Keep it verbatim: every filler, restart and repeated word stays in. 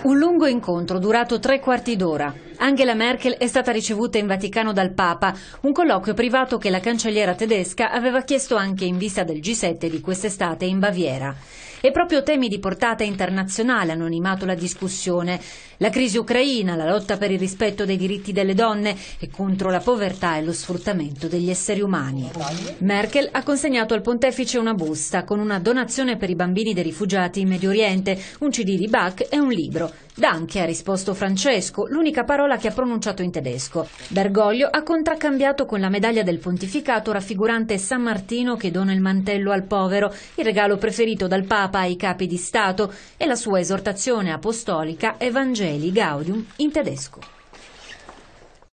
Un lungo incontro durato tre quarti d'ora. Angela Merkel è stata ricevuta in Vaticano dal Papa, un colloquio privato che la cancelliera tedesca aveva chiesto anche in vista del G sette di quest'estate in Baviera. E proprio temi di portata internazionale hanno animato la discussione. La crisi ucraina, la lotta per il rispetto dei diritti delle donne e contro la povertà e lo sfruttamento degli esseri umani. Merkel ha consegnato al pontefice una busta con una donazione per i bambini dei rifugiati in Medio Oriente, un C D di Bach e un libro. Danke, ha risposto Francesco, l'unica parola che ha pronunciato in tedesco. Bergoglio ha contraccambiato con la medaglia del pontificato raffigurante San Martino che dona il mantello al povero, il regalo preferito dal Papa ai capi di Stato, e la sua esortazione apostolica Evangelii Gaudium in tedesco.